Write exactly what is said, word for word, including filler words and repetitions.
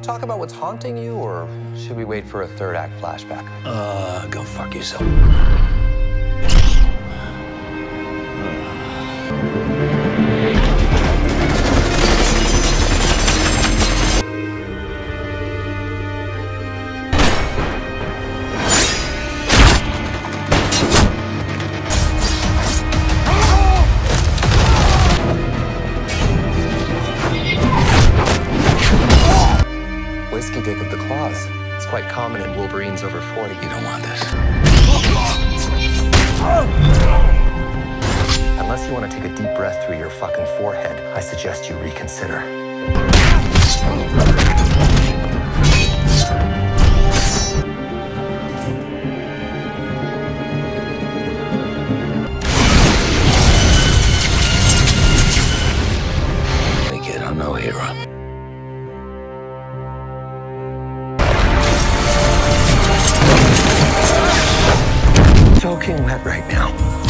talk about what's haunting you, or should we wait for a third act flashback? Uh, go fuck yourself. Whiskey dick of the claws. It's quite common in Wolverines over forty. You don't want this. Unless you want to take a deep breath through your fucking forehead, I suggest you reconsider. Hey kid, I'm no hero. Soaking wet right now.